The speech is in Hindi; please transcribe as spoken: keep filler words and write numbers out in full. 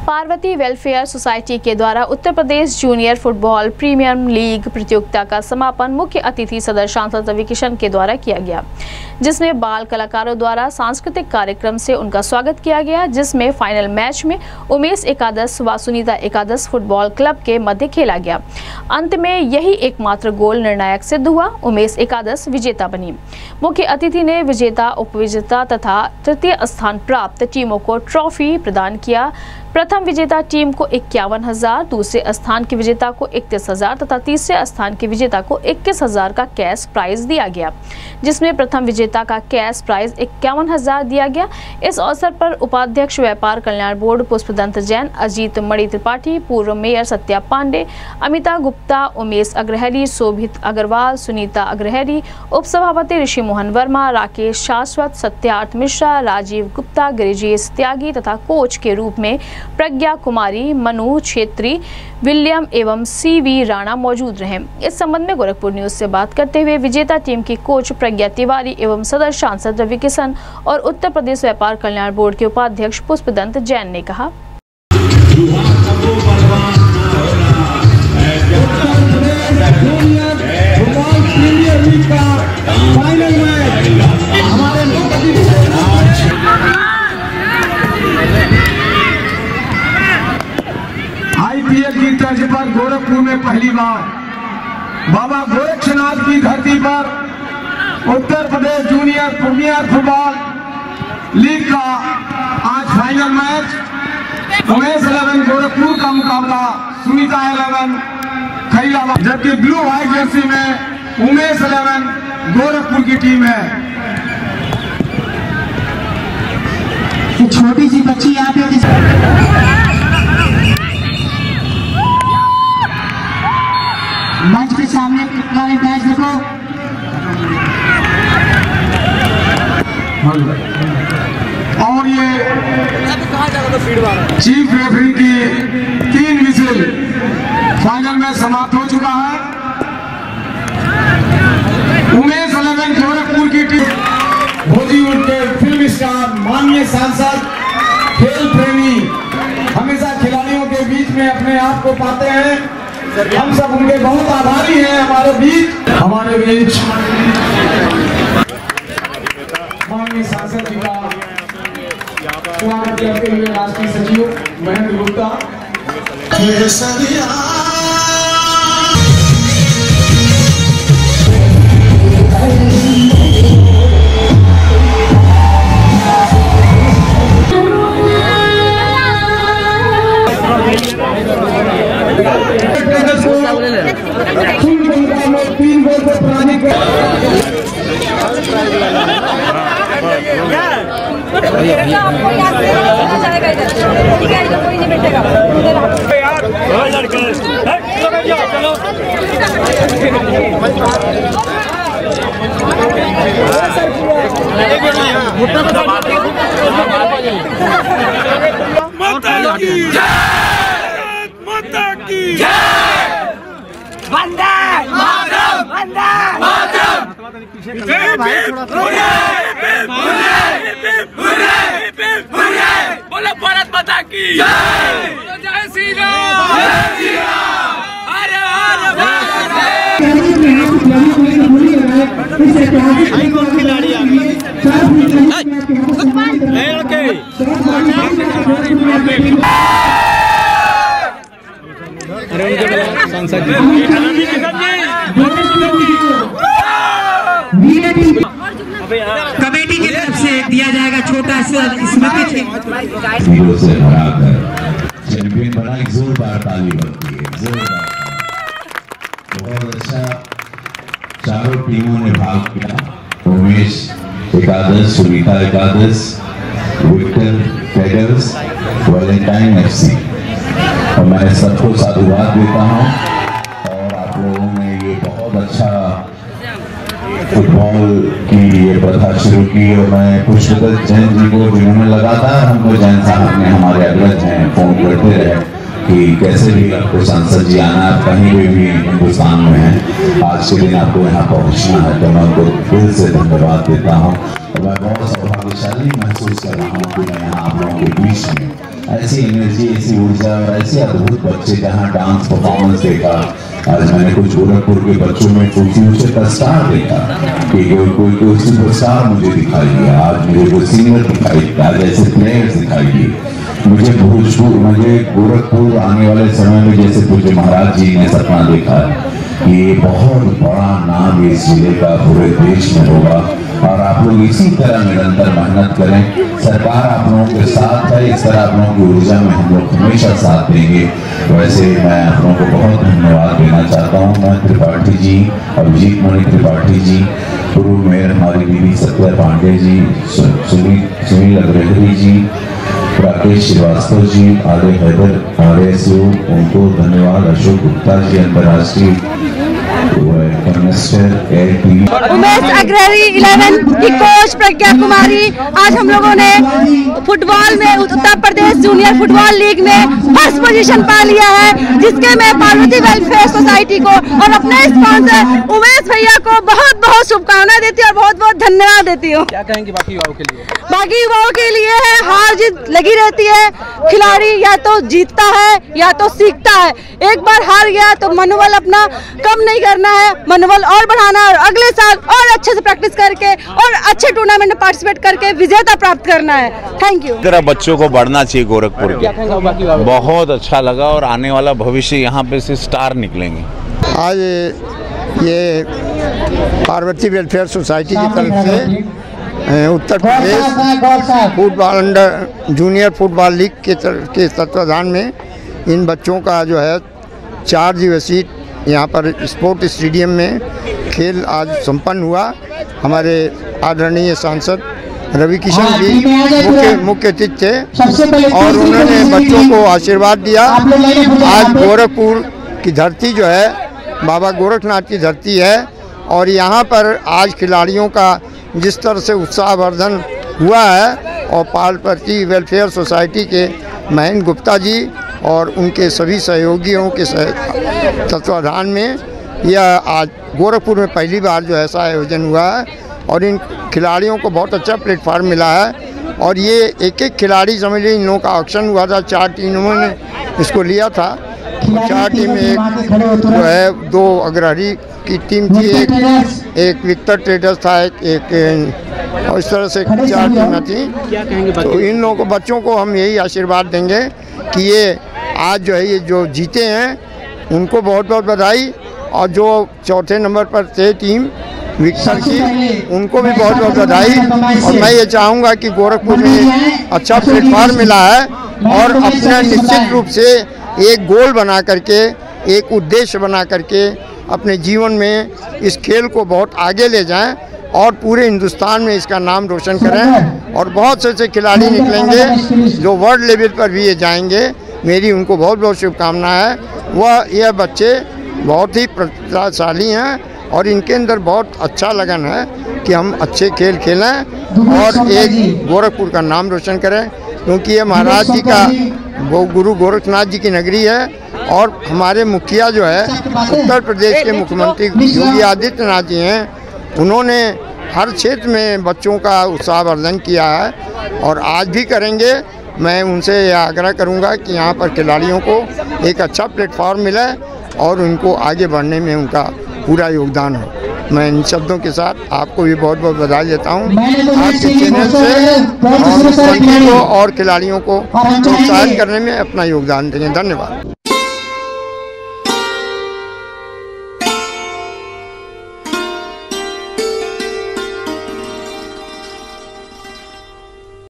पार्वती वेलफेयर सोसाइटी के द्वारा Uttar Pradesh junior football premier league प्रतियोगिता का समापन मुख्य अतिथि सदर सांसद रवि किशन के द्वारा किया गया, जिसमें बाल कलाकारों द्वारा सांस्कृतिक कार्यक्रम से उनका स्वागत किया गया, जिसमें फाइनल मैच में उमेश एकादश व सुनीता एकादश फुटबॉल क्लब के मध्य खेला गया। अंत में यही एकमात्र गोल निर्णायक सिद्ध हुआ। उमेश एकादश विजेता बनी। मुख्य अतिथि ने विजेता, उपविजेता तथा तृतीय स्थान प्राप्त टीमों को ट्रॉफी प्रदान किया। प्रथम विजेता टीम को इक्यावन हजार, दूसरे स्थान के विजेता को इकतीस हजार तथा तीसरे स्थान के विजेता को इक्कीस हजार का कैश प्राइज दिया गया, जिसमें प्रथम विजेता का कैश प्राइज इक्यावन हजार दिया गया। इस अवसर पर उपाध्यक्ष व्यापार कल्याण बोर्ड पुष्पदंत जैन, अजीत मणि त्रिपाठी, पूर्व मेयर सत्या पांडे, अमिता गुप्ता, उमेश अग्रहरी, शोभित अग्रवाल, सुनीता अग्रहरी, उपसभापति ऋषि मोहन वर्मा, राकेश शाश्वत, सत्यार्थ मिश्रा, राजीव गुप्ता, गिरिजेश त्यागी तथा कोच के रूप में प्रज्ञा कुमारी, मनु छेत्री, विलियम एवं सी वी राणा मौजूद रहे। इस संबंध में गोरखपुर न्यूज से बात करते हुए विजेता टीम की कोच प्रज्ञा तिवारी एवं सदर सांसद रवि किशन और उत्तर प्रदेश व्यापार कल्याण बोर्ड के उपाध्यक्ष पुष्पदंत जैन ने कहा, आईपीएल की तर्ज पर गोरखपुर में पहली बार बाबा गोरक्षनाथ की धरती पर Uttar Pradesh junior premier football league का आज final match Umesh eleven Gorakhpur का मुकाबला सुनीता इलेवन खैराबाद, जबकि ब्लू व्हाइट जर्सी में उमेश इलेवन गोरखपुर की टीम है। छोटी सी बच्ची यहाँ पे मंच के सामने मैच देखो। और ये चीफ रेफरी की तीन विजिल फाइनल में समाप्त हो चुका है। उमेश इलेवन गोरखपुर की टीम बॉलीवुड के फिल्म स्टार, माननीय सांसद, खेल प्रेमी हमेशा खिलाड़ियों के बीच में अपने आप को पाते हैं। हम सब उनके बहुत आभारी हैं। हमारे बीच हमारे बीच माननीय सांसद जी का स्वागत करते हुए राष्ट्रीय सचिव महेंद्र गुप्ता। तीन गोल को पराजित कर वंदे मातरम, वंदे मातरम। बोलो भारत माता की जय, जय श्री राम, जय श्री राम, हर हर खिलाड़ी कमेटी की तरफ से दिया जाएगा छोटा सा स्मृति से हराकर चैंपियन बना। एक जोरदार ताली बनती है, जोरदार। बहुत अच्छा चारों टीमों ने भाग किया। उमेश एकादश, सुनीता एकादश, विक्टर कैगल्स, वैलेंटाइन एफसी। और मैं सबको साधुवाद देता हूँ। और आप लोगों ने ये बहुत अच्छा फुटबॉल की ये प्रथा शुरू की। और मैं पुष्पदत्त जैन जी को, जिन्होंने लगातार हमको, जैन साहब ने, हमारे अग्रज हैं, फोन करते रहे कि कैसे भी आपको सांसद जी आना, आप कहीं भी, भी हिंदुस्तान में हैं, आज के दिन आपको यहाँ पहुँचना है। तो मैं उनको दिल से धन्यवाद देता हूँ। और मैं बहुत सौभाग्यशाली महसूस कर रहा हूँ कि मैं यहाँ आप लोगों के बीच में ऐसी एनर्जी, ऐसी ऊर्जा और ऐसे अद्भुत बच्चे, जहाँ डांस परफॉर्मेंस देखा। आज मैंने कुछ गोरखपुर के बच्चों में कोई फ्यूचर का स्टार देखा कि कोई कोई सुपर स्टार मुझे दिखाई दिया। आज मुझे कोई सिंगर दिखाई दिया, आज ऐसे प्लेयर्स दिखाई दिए। मुझे भोजपुर, मुझे गोरखपुर आने वाले समय में जैसे पूज्य महाराज जी ने सपना देखा कि ये बहुत बड़ा नाम इस जिले का पूरे देश में होगा, और आप लोग इसी तरह निरंतर मेहनत करें। सरकार आप लोगों के साथ है, इस तरह आप लोगों की ऊर्जा में हम लोग हमेशा साथ देंगे। वैसे मैं आप लोगों को बहुत धन्यवाद देना चाहता हूँ। मैं त्रिपाठी जी, अभिजीत मणि त्रिपाठी जी, पूर्व मेयर हमारी दीदी सत्या पांडे जी, सुनील सुनील अग्रहरी जी, राकेश श्रीवास्तव जी, आर्य हैदर आर्य सिंह, उनको धन्यवाद। अशोक गुप्ता जी, अंतर्राष्ट्रीय उमेश अग्रहरी इलेवन की कोच प्रज्ञा कुमारी। आज हम लोगों ने फुटबॉल में Uttar Pradesh junior football league में फर्स्ट पोजीशन पा लिया है, जिसके मैं पार्वती वेलफेयर सोसाइटी को और अपने स्पॉन्सर उमेश भैया को बहुत बहुत शुभकामनाएं देती हूँ और बहुत बहुत धन्यवाद देती हूँ। क्या कहेंगे बाकी युवाओं के लिए? बाकी युवाओं के लिए है, हार जीत लगी रहती है। खिलाड़ी या तो जीतता है या तो सीखता है। एक बार हार गया तो मनोबल अपना कम नहीं करना है, मनोबल और बढ़ाना है और अगले साल और अच्छे से प्रैक्टिस करके और अच्छे टूर्नामेंट में पार्टिसिपेट करके विजेता प्राप्त करना है। Thank you. तरह बच्चों को बढ़ना चाहिए गोरखपुर के। बहुत अच्छा लगा और आने वाला भविष्य यहाँ पे से स्टार निकलेंगे। आज ये पार्वती वेलफेयर सोसाइटी की तरफ से Uttar Pradesh football under junior football league के के तत्वाधान में इन बच्चों का जो है चार दिवसीय यहाँ पर स्पोर्ट स्टेडियम में खेल आज संपन्न हुआ। हमारे आदरणीय सांसद रवि किशन जी मुख्य मुख्य अतिथि थे और उन्होंने बच्चों को आशीर्वाद दिया। आज गोरखपुर की धरती जो है बाबा गोरखनाथ की धरती है और यहाँ पर आज खिलाड़ियों का जिस तरह से उत्साहवर्धन हुआ है और पार्वती वेलफेयर सोसाइटी के महेंद्र गुप्ता जी और उनके सभी सहयोगियों के तत्वाधान में यह आज गोरखपुर में पहली बार जो ऐसा आयोजन हुआ है और इन खिलाड़ियों को बहुत अच्छा प्लेटफार्म मिला है। और ये एक एक खिलाड़ी समझ लीजिए, इन लोगों का ऑक्शन हुआ था, चार टीमों ने इसको लिया था। चार टीम में एक जो है दो अग्रहरी की टीम थी, एक एक विक्टर ट्रेडर्स था, एक, एक और इस तरह से चार टीमें थी। तो इन लोगों को बच्चों को हम यही आशीर्वाद देंगे कि ये आज जो है ये जो जीते हैं उनको बहुत बहुत बधाई, और जो चौथे नंबर पर थे टीम विक्टर की उनको भी बहुत बहुत बधाई। और मैं ये चाहूँगा कि गोरखपुर में अच्छा प्लेटफार्म मिला है और अपना निश्चित रूप से एक गोल बना करके, एक उद्देश्य बना करके अपने जीवन में इस खेल को बहुत आगे ले जाएं और पूरे हिंदुस्तान में इसका नाम रोशन करें। और बहुत से ऐसे खिलाड़ी निकलेंगे जो वर्ल्ड लेवल पर भी ये जाएंगे। मेरी उनको बहुत बहुत शुभकामनाएं है। वह यह बच्चे बहुत ही प्रतिभाशाली हैं और इनके अंदर बहुत अच्छा लगन है कि हम अच्छे खेल खेलें और एक गोरखपुर का नाम रोशन करें, क्योंकि ये महाराज जी का वो गुरु गोरखनाथ जी की नगरी है। और हमारे मुखिया जो है उत्तर प्रदेश के मुख्यमंत्री योगी आदित्यनाथ जी हैं, उन्होंने हर क्षेत्र में बच्चों का उत्साहवर्धन किया है और आज भी करेंगे। मैं उनसे यह आग्रह करूंगा कि यहाँ पर खिलाड़ियों को एक अच्छा प्लेटफॉर्म मिले और उनको आगे बढ़ने में उनका पूरा योगदान हो। मैं इन शब्दों के साथ आपको भी बहुत बहुत बधाई देता हूँ। आपके चैनल से और को और खिलाड़ियों को प्रोत्साहित करने में अपना योगदान देंगे। धन्यवाद।